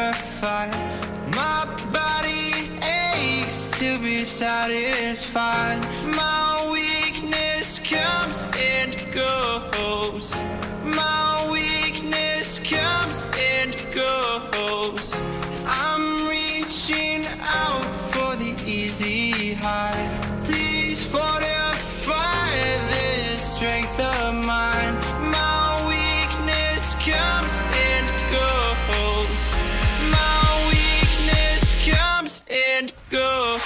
certified. My body aches to be satisfied. My weakness comes and goes. My weakness comes and goes. I'm reaching out for the easy high. Please fortify this strength of mine. My weakness comes and goes. My weakness comes and goes.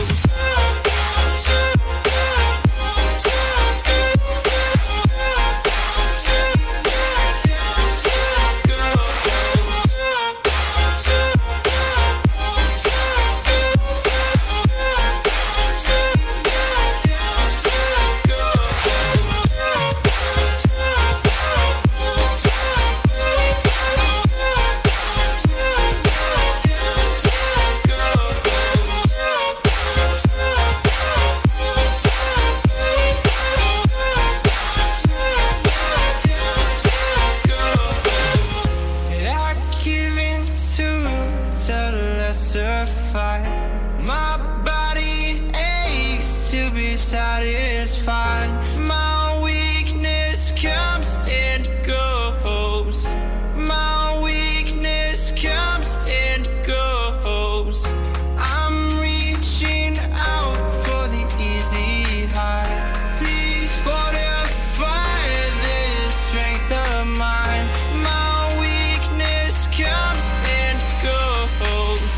My body aches to be satisfied. My weakness comes and goes. My weakness comes and goes. I'm reaching out for the easy high. Please fortify this strength of mine. My weakness comes and goes.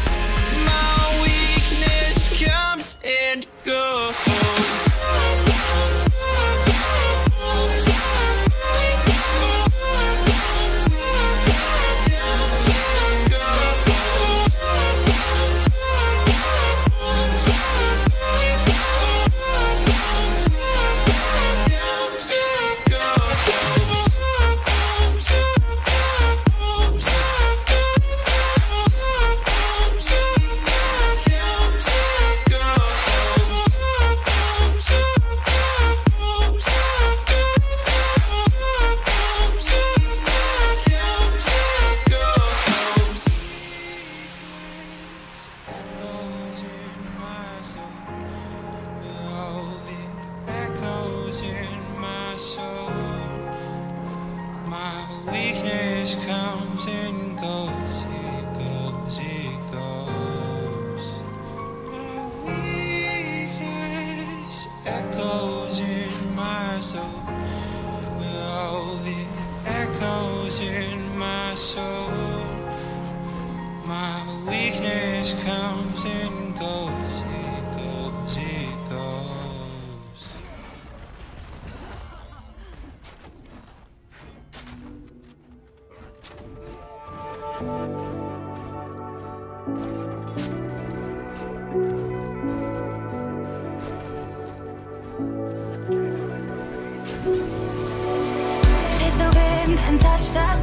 And go. Weakness comes and goes, it goes, it goes. My weakness echoes in my soul. Oh, it echoes in my soul. My weakness comes and goes, it goes, it goes. Chase the wind and touch the